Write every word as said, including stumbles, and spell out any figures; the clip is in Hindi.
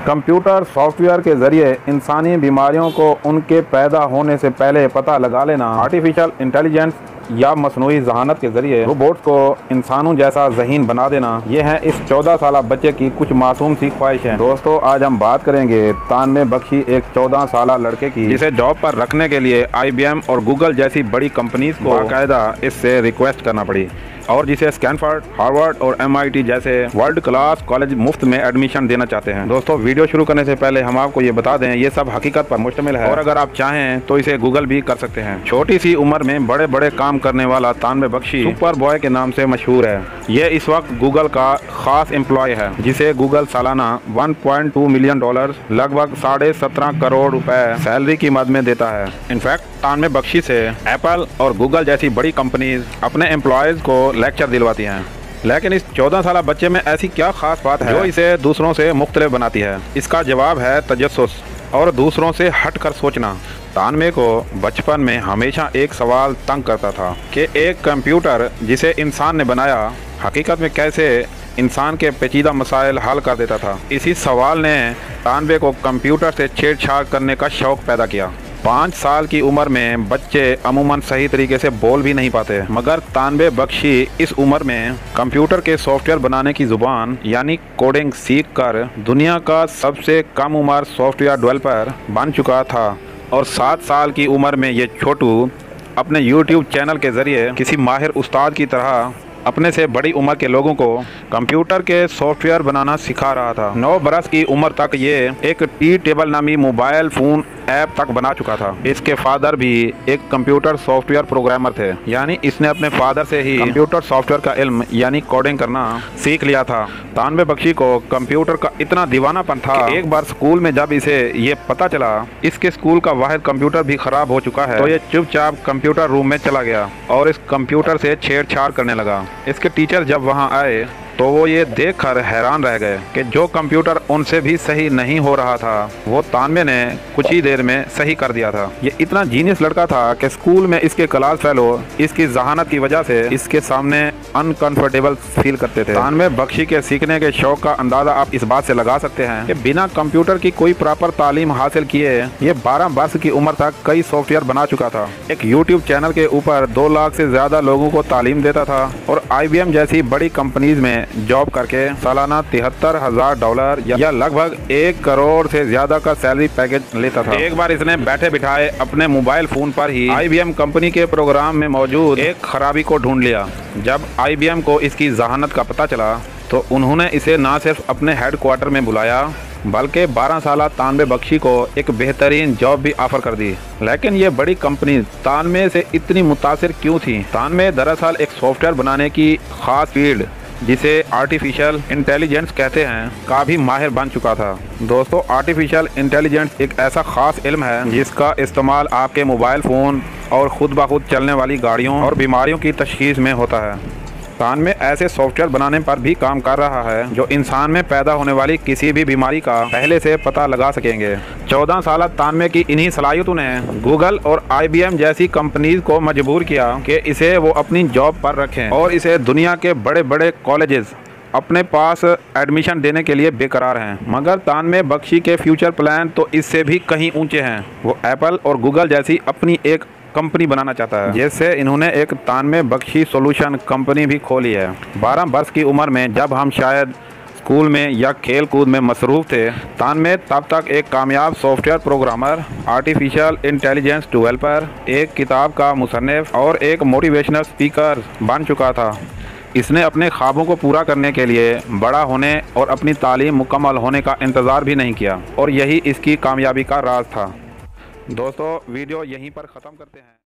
कंप्यूटर सॉफ्टवेयर के ज़रिए इंसानी बीमारियों को उनके पैदा होने से पहले पता लगा लेना, आर्टिफिशियल इंटेलिजेंस या मसनूई ज़हानत के ज़रिए रोबोट्स को इंसानों जैसा ज़हीन बना देना, ये है इस चौदह साल बच्चे की कुछ मासूम सी ख्वाहिशें। दोस्तों, आज हम बात करेंगे तानवे बख्शी, एक चौदह साल लड़के की, जिसे जॉब पर रखने के लिए आई बी एम और गूगल जैसी बड़ी कंपनीज को बाकायदा इससे रिक्वेस्ट करना पड़ी और जिसे स्टैनफोर्ड, हार्वर्ड और एम आई टी जैसे वर्ल्ड क्लास कॉलेज मुफ्त में एडमिशन देना चाहते हैं। दोस्तों, वीडियो शुरू करने से पहले हम आपको ये बता दें, ये सब हकीकत पर मुश्तमिल है और अगर आप चाहें तो इसे गूगल भी कर सकते हैं। छोटी सी उम्र में बड़े बड़े काम करने वाला तानवे बख्शी सुपर बॉय के नाम से मशहूर है। ये इस वक्त गूगल का खास एम्प्लॉय है, जिसे गूगल सालाना one point two million dollar, लगभग साढ़े सत्रह करोड़ रुपए सैलरी की मद में देता है। इनफैक्ट तानवे बख्शी से एप्पल और गूगल जैसी बड़ी कंपनीज अपने एम्प्लॉयज को लेक्चर दिलवाती हैं। लेकिन इस चौदह साल बच्चे में ऐसी क्या खास बात है जो इसे दूसरों से मुख्तलिफ बनाती है? इसका जवाब है तजस्सुस और दूसरों से हटकर सोचना। तानवे को बचपन में हमेशा एक सवाल तंग करता था कि एक कंप्यूटर जिसे इंसान ने बनाया, हकीकत में कैसे इंसान के पेचीदा मसाइल हल कर देता था। इसी सवाल ने तानवे को कंप्यूटर से छेड़छाड़ करने का शौक पैदा किया। पाँच साल की उम्र में बच्चे अमूमन सही तरीके से बोल भी नहीं पाते, मगर तानवे बख्शी इस उम्र में कंप्यूटर के सॉफ्टवेयर बनाने की जुबान यानी कोडिंग सीख कर दुनिया का सबसे कम उम्र सॉफ्टवेयर डेवलपर बन चुका था। और सात साल की उम्र में ये छोटू अपने यूट्यूब चैनल के ज़रिए किसी माहिर उस्ताद की तरह अपने से बड़ी उम्र के लोगों को कंप्यूटर के सॉफ्टवेयर बनाना सिखा रहा था। नौ बरस की उम्र तक ये एक टी टेबल नामी मोबाइल फ़ोन ऐप तक बना चुका था। इसके फादर भी एक कंप्यूटर सॉफ्टवेयर प्रोग्रामर थे, यानी इसने अपने फादर से ही कंप्यूटर सॉफ्टवेयर का इल्म यानी कोडिंग करना सीख लिया था। तानवे बख्शी को कंप्यूटर का इतना दीवानापन था कि एक बार स्कूल में जब इसे ये पता चला इसके स्कूल का वाहिद कंप्यूटर भी खराब हो चुका है, तो ये चुपचाप कंप्यूटर रूम में चला गया और इस कंप्यूटर से छेड़छाड़ करने लगा। इसके टीचर जब वहाँ आए तो वो ये देखकर हैरान रह गए कि जो कंप्यूटर उनसे भी सही नहीं हो रहा था वो तानवे ने कुछ ही देर में सही कर दिया था। ये इतना जीनियस लड़का था कि स्कूल में इसके क्लास फेलो इसकी जहानत की वजह से इसके सामने अनकंफर्टेबल फील करते थे। तानवे बख्शी के सीखने के शौक का अंदाजा आप इस बात से लगा सकते हैं कि बिना कंप्यूटर की कोई प्रॉपर तालीम हासिल किए ये बारह वर्ष की उम्र तक कई सॉफ्टवेयर बना चुका था। एक यूट्यूब चैनल के ऊपर दो लाख से ज्यादा लोगों को तालीम देता था और आई बी एम जैसी बड़ी कंपनीज में जॉब करके सालाना तिहत्तर हजार डॉलर या लगभग एक करोड़ से ज्यादा का सैलरी पैकेज लेता था। एक बार इसने बैठे बिठाए अपने मोबाइल फोन पर ही आई बी एम कंपनी के प्रोग्राम में मौजूद एक खराबी को ढूंढ लिया। जब आई बी एम को इसकी जहानत का पता चला तो उन्होंने इसे न सिर्फ अपने हेडक्वार्टर में बुलाया बल्कि बारह साल तानवे बख्शी को एक बेहतरीन जॉब भी ऑफर कर दी। लेकिन ये बड़ी कंपनी तानवे से इतनी मुतासिर क्यों थी? तानवे दरअसल एक सॉफ्टवेयर बनाने की खास फील्ड जिसे आर्टिफिशियल इंटेलिजेंस कहते हैं का भी माहिर बन चुका था। दोस्तों, आर्टिफिशियल इंटेलिजेंस एक ऐसा खास इल्म है जिसका इस्तेमाल आपके मोबाइल फ़ोन और ख़ुद ब खुद चलने वाली गाड़ियों और बीमारियों की तशख़ीस में होता है। तानवे ऐसे सॉफ्टवेयर बनाने पर भी काम कर रहा है जो इंसान में पैदा होने वाली किसी भी बीमारी का पहले से पता लगा सकेंगे। चौदह साल तानवे की इन्हीं सलाहियतों ने गूगल और आई बी एम जैसी कंपनीज को मजबूर किया कि इसे वो अपनी जॉब पर रखें और इसे दुनिया के बड़े बड़े कॉलेजेस अपने पास एडमिशन देने के लिए बेकरार हैं। मगर तानवे बख्शी के फ्यूचर प्लान तो इससे भी कहीं ऊंचे हैं। वो एप्पल और गूगल जैसी अपनी एक कंपनी बनाना चाहता है, जैसे इन्होंने एक तानवे बख्शी सॉल्यूशन कंपनी भी खोली है। बारह वर्ष की उम्र में जब हम शायद स्कूल में या खेल कूद में मसरूफ़ थे, तानवे तब तक एक कामयाब software programmer, artificial intelligence developer, एक किताब का मुसन्निफ और एक मोटिवेशनल स्पीकर बन चुका था। इसने अपने ख्वाबों को पूरा करने के लिए बड़ा होने और अपनी तालीम मुकम्मल होने का इंतज़ार भी नहीं किया और यही इसकी कामयाबी का राज था। दोस्तों, वीडियो यहीं पर ख़त्म करते हैं।